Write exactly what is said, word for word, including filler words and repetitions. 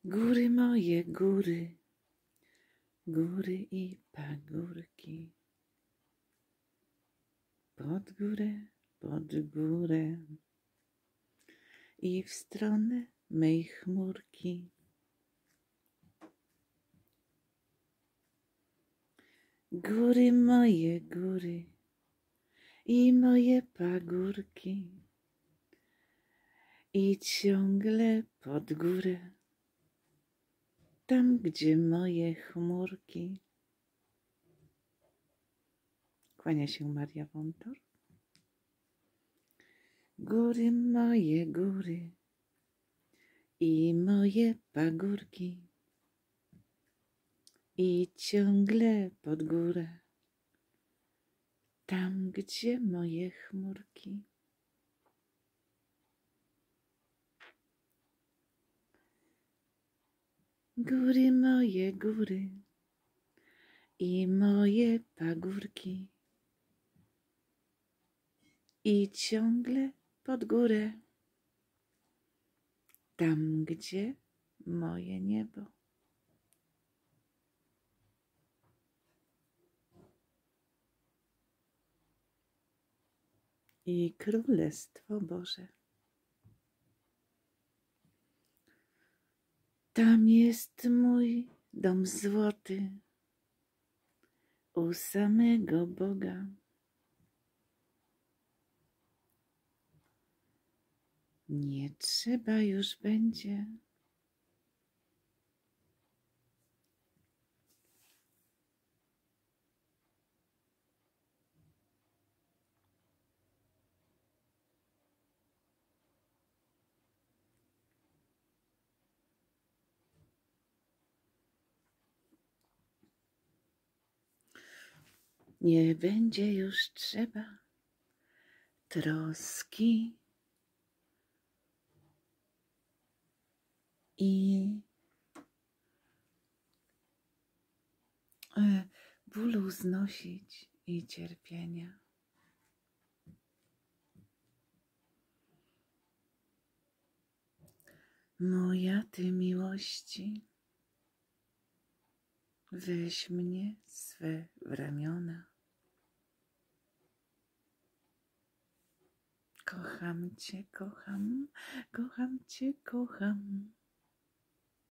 Góry moje, góry, góry i pagórki. Pod górę, pod górę i w stronę mej chmurki. Góry moje, góry i moje pagórki i ciągle pod górę, tam gdzie moje chmurki. Kłania się Maria Wątor. Góry moje, góry i moje pagórki i ciągle pod górę, tam gdzie moje chmurki. Góry moje, góry i moje pagórki i ciągle pod górę, tam gdzie moje niebo. I Królestwo Boże. Tam jest mój dom złoty u samego Boga. Nie trzeba już będzie Nie będzie już trzeba troski i bólu znosić i cierpienia. Moja Ty miłości, weź mnie swe w ramiona. Kocham Cię, kocham, kocham Cię, kocham.